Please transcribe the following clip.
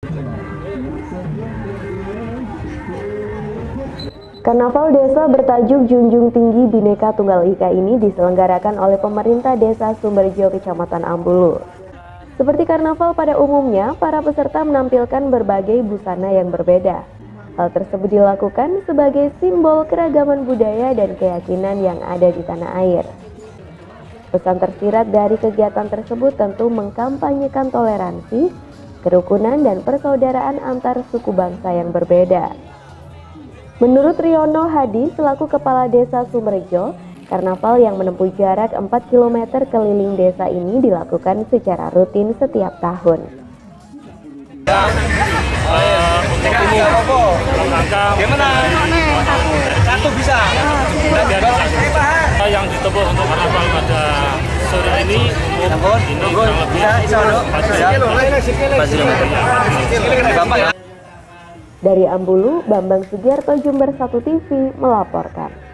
Karnaval desa bertajuk Junjung Tinggi Bhinneka Tunggal Ika ini diselenggarakan oleh pemerintah Desa Sumberjo, Kecamatan Ambulu. Seperti karnaval pada umumnya, para peserta menampilkan berbagai busana yang berbeda. Hal tersebut dilakukan sebagai simbol keragaman budaya dan keyakinan yang ada di tanah air. Pesan tersirat dari kegiatan tersebut tentu mengkampanyekan toleransi, kerukunan, dan persaudaraan antar suku bangsa yang berbeda. Menurut Riono Hadi selaku Kepala Desa Sumberjo, karnaval yang menempuh jarak 4 km keliling desa ini dilakukan secara rutin setiap tahun. Satu bisa. Yang ditempuh untuk karnaval pada sore ini Dari Ambulu, Bambang Sugiarto, Jember 1 TV melaporkan.